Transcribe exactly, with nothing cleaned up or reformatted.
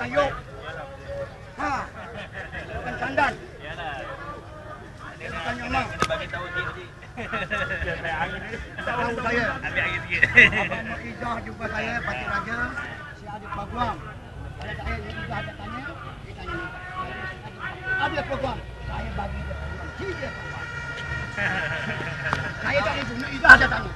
Melayu. Ha. Bukan sandan. Iyalah. Dia tanya mak. Kena bagi tahu dia tadi. Saya angin ni. Tahu saya. Ambil angin sikit. Abang Mak Ijah jumpa saya, Pakcik Raja, si Adik Paguam. Kalau saya ni Ijah ada tanya, dia tanya ni. Adik Paguam, saya bagi dia peluang. Si dia Paguam. Saya tak ibu, Ijah ada tanya.